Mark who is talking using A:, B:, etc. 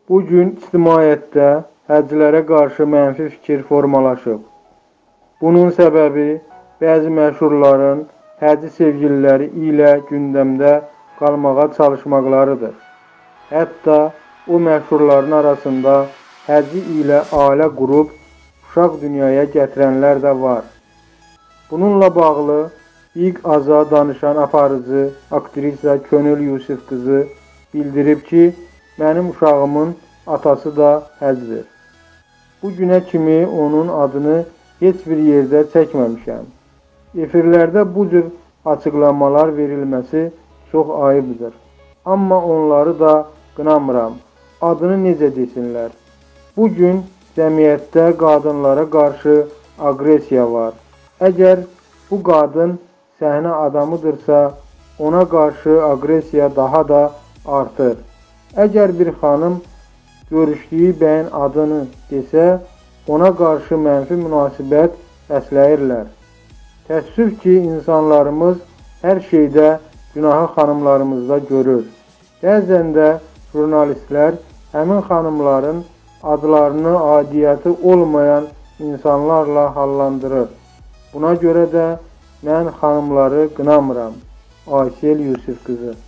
A: Bu gün ictimaiyyətdə həccilərə qarşı mənfi fikir formalaşıb. Bunun səbəbi bəzi məşhurların həcci sevgililəri ilə gündəmdə qalmağa çalışmaqlarıdır. Hətta o məşhurların arasında həcci ilə ailə qurub uşaq dünyaya gətirənlər də var. Bununla bağlı Big Aza danışan aparıcı aktrisa Könül Yusif qızı bildirib ki, mənim uşağımın atası da həccdir. Bu günə kimi onun adını heç bir yerdə çəkməmişəm. Efirlərdə bu cür açıqlamalar verilməsi çox ayıbdır. Amma onları da qınamıram. Adını necə desinlər? Bu gün cəmiyyətdə qadınlara qarşı aqressiya var. Əgər bu qadın səhnə adamıdırsa, ona qarşı aqressiya daha da artır. Əgər bir xanım görüşdüyü bəyin adını desə, ona qarşı mənfi münasibət bəsləyirlər. Təəssüf ki, insanlarımız hər şeydə günahı xanımlarımızda görür. Bəzən də jurnalistlər həmin xanımların adlarını aidiyyəti olmayan insanlarla hallandırır. Buna görə də mən xanımları qınamıram. Aysel Yusif qızı.